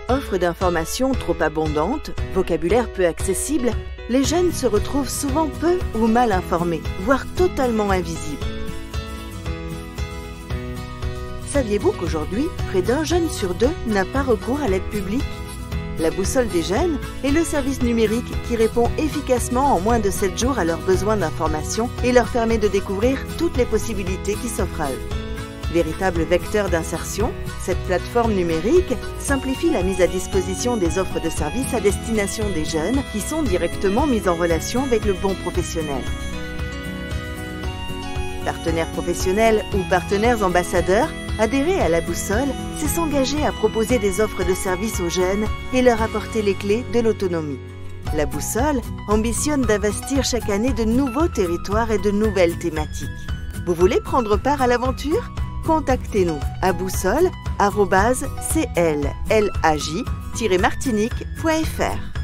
Offre d'informations trop abondante, vocabulaire peu accessible, les jeunes se retrouvent souvent peu ou mal informés, voire totalement invisibles. Saviez-vous qu'aujourd'hui, près d'un jeune sur deux n'a pas recours à l'aide publique? La Boussole des jeunes est le service numérique qui répond efficacement en moins de 7 jours à leurs besoins d'information et leur permet de découvrir toutes les possibilités qui s'offrent à eux. Véritable vecteur d'insertion, cette plateforme numérique simplifie la mise à disposition des offres de services à destination des jeunes qui sont directement mis en relation avec le bon professionnel. Partenaires professionnels ou partenaires ambassadeurs, adhérer à la Boussole, c'est s'engager à proposer des offres de services aux jeunes et leur apporter les clés de l'autonomie. La Boussole ambitionne d'investir chaque année de nouveaux territoires et de nouvelles thématiques. Vous voulez prendre part à l'aventure? Contactez-nous à boussole@cllag-martinique.fr.